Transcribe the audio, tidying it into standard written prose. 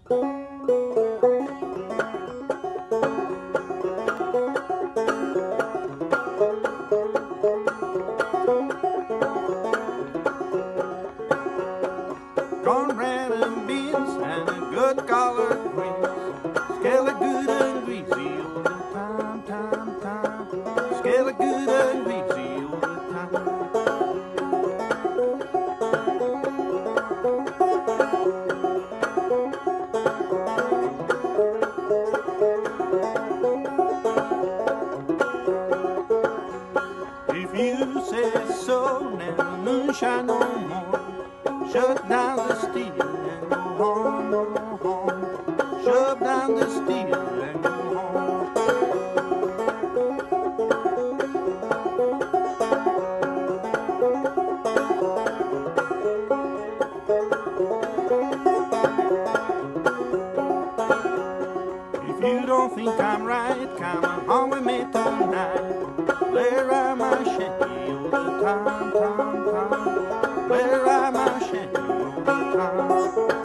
Cornbread and beans and a good collard greens. Scale it good and greasy all the time, time, time. Scale it good and greasy all the time. If you say so, now moonshine no more. Shut down the steel and go home, go home. Shut down the steel and go home. If you don't think I'm right, come home with me tonight. Where am I shanty all the time, time, time? Where am I shanty all the time?